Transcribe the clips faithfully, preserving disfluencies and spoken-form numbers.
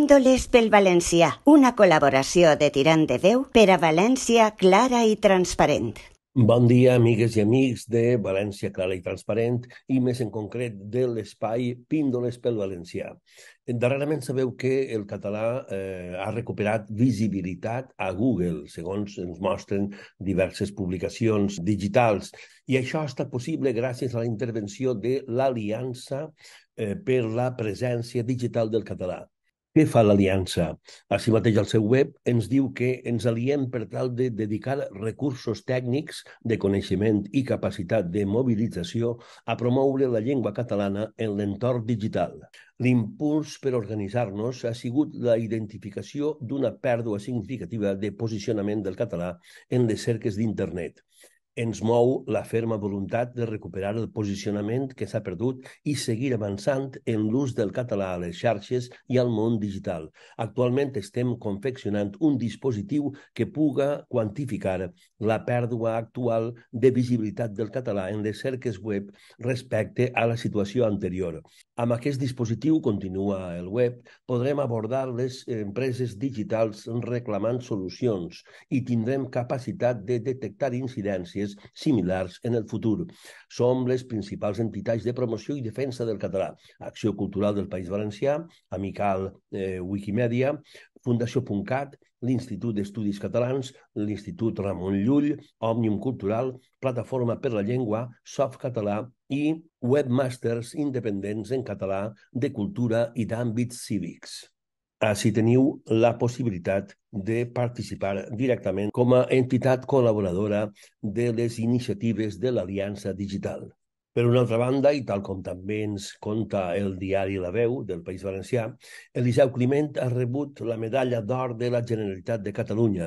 Píndoles pel valencià, una col·laboració de Tirant de Déu per a València clara i transparent. Bon dia, amigues i amics de València Clara i Transparent i més en concret de l'espai Píndoles pel Valencià. Darrerament sabeu que el català eh, ha recuperat visibilitat a Google, segons ens mostren diverses publicacions digitals. I això ha estat possible gràcies a la intervenció de l'Aliança eh, per la Presència Digital del Català. Què fa l'Aliança? Així mateix al seu web ens diu que ens aliem per tal de dedicar recursos tècnics de coneixement i capacitat de mobilització a promoure la llengua catalana en l'entorn digital. L'impuls per organitzar-nos ha sigut la identificació d'una pèrdua significativa de posicionament del català en les cerques d'internet. Ens mou la ferma voluntat de recuperar el posicionament que s'ha perdut i seguir avançant en l'ús del català a les xarxes i al món digital. Actualment estem confeccionant un dispositiu que puga quantificar la pèrdua actual de visibilitat del català en les cerques web respecte a la situació anterior. Amb aquest dispositiu, continua el web, podrem abordar les empreses digitals reclamant solucions i tindrem capacitat de detectar incidències similars en el futur. Som les principals entitats de promoció i defensa del català: Acció Cultural del País Valencià, Amical eh, Wikimedia, Fundació Puntcat, l'Institut d'Estudis Catalans, l'Institut Ramon Llull, Òmnium Cultural, Plataforma per la Llengua, Softcatalà i webmàsters independents en català de cultura i d'àmbits cívics. Així teniu la possibilitat de participar directament com a entitat col·laboradora de les iniciatives de l'Aliança Digital. Per una altra banda, i tal com també ens conta el diari La Veu del País Valencià, Eliseu Climent ha rebut la medalla d'or de la Generalitat de Catalunya,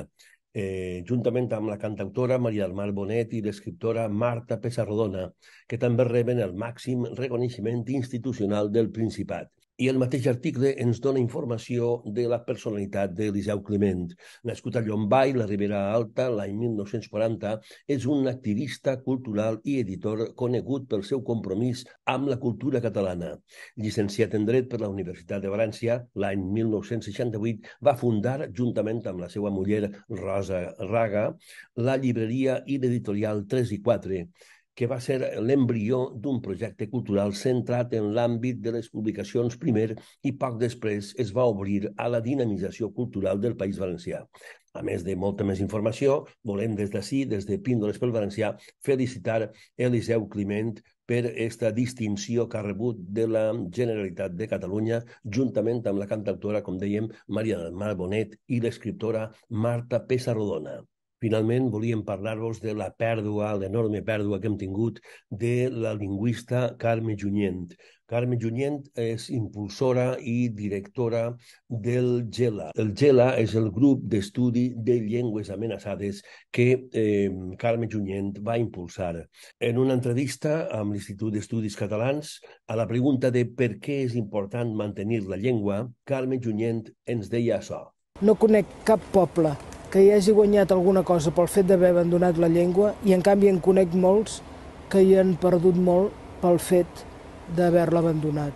eh, juntament amb la cantautora Maria del Mar Bonet i l'escriptora Marta Pessarrodona, que també reben el màxim reconeixement institucional del Principat. I el mateix article ens dona informació de la personalitat d'Eliseu Climent. Nascut a Llombai, la Ribera Alta, l'any mil nou-cents quaranta, és un activista cultural i editor conegut pel seu compromís amb la cultura catalana. Llicenciat en Dret per la Universitat de València, l'any mil nou-cents seixanta-vuit va fundar, juntament amb la seva muller Rosa Raga, la llibreria i l'editorial tres i quatre, que va ser l'embrió d'un projecte cultural centrat en l'àmbit de les publicacions primer i poc després es va obrir a la dinamització cultural del País Valencià. A més de molta més informació, volem des d'ací, des de Píndoles pel Valencià, felicitar Eliseu Climent per aquesta distinció que ha rebut de la Generalitat de Catalunya, juntament amb la cantautora, com dèiem, Maria del Mar Bonet i l'escriptora Marta Pessarrodona. Finalment, volíem parlar-vos de la pèrdua, l'enorme pèrdua que hem tingut de la lingüista Carme Junyent. Carme Junyent és impulsora i directora del GELA. El GELA és el grup d'estudi de llengües amenaçades que eh, Carme Junyent va impulsar. En una entrevista amb l'Institut d'Estudis Catalans, a la pregunta de per què és important mantenir la llengua, Carme Junyent ens deia això. No conec cap poble que hi hagi guanyat alguna cosa pel fet d'haver abandonat la llengua i en canvi en conec molts que hi han perdut molt pel fet d'haver-la abandonat.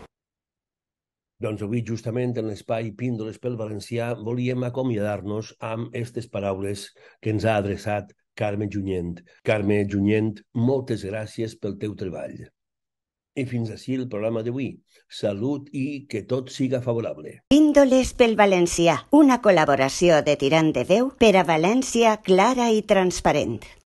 Doncs avui, justament en l'espai Píndoles pel Valencià, volíem acomiadar-nos amb aquestes paraules que ens ha adreçat Carme Junyent. Carme Junyent, moltes gràcies pel teu treball. I fins ací el programa d'avui. Salut i que tot siga favorable. Píndoles pel valencià, una col·laboració de Tirant de Déu per a València clara i transparent.